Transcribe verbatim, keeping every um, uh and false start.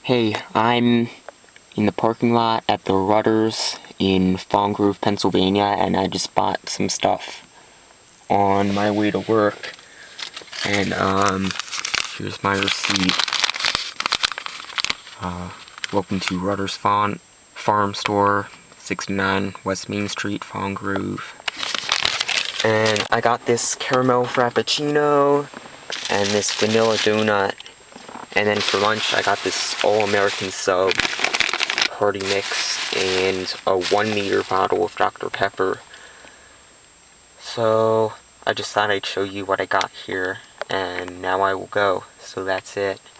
Hey, I'm in the parking lot at the Rutters in Fawn Grove, Pennsylvania, and I just bought some stuff on my way to work. And, um, here's my receipt. Uh, welcome to Rutter's Fawn Farm Store, sixty-nine West Main Street, Fawn Grove. And I got this caramel frappuccino and this vanilla donut. And then for lunch, I got this all-American sub party mix and a one liter bottle of Doctor Pepper. So I just thought I'd show you what I got here, and now I will go. So that's it.